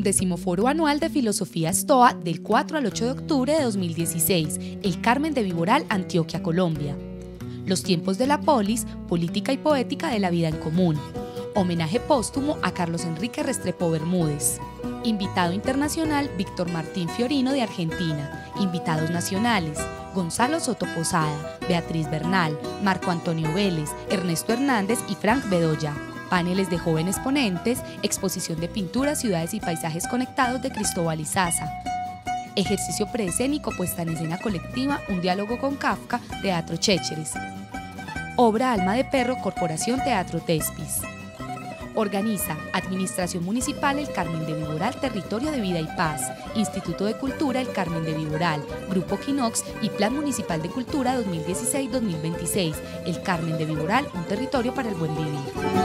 11º Foro Anual de Filosofía Stoa del 4 al 8 de octubre de 2016, El Carmen de Viboral, Antioquia, Colombia. Los tiempos de la polis, política y poética de la vida en común. Homenaje póstumo a Carlos Enrique Restrepo Bermúdez. Invitado internacional Víctor Martín Fiorino de Argentina. Invitados nacionales Gonzalo Soto Posada, Beatriz Bernal, Marco Antonio Vélez, Ernesto Hernández y Frank Bedoya. Paneles de jóvenes ponentes, exposición de pinturas, ciudades y paisajes conectados de Cristóbal Izaza. Ejercicio preescénico, puesta en escena colectiva, un diálogo con Kafka, Teatro Chécheres. Obra Alma de Perro, Corporación Teatro Tespis. Organiza Administración Municipal El Carmen de Viboral, Territorio de Vida y Paz, Instituto de Cultura El Carmen de Viboral, Grupo Quinox y Plan Municipal de Cultura 2016-2026. El Carmen de Viboral, un territorio para el buen vivir.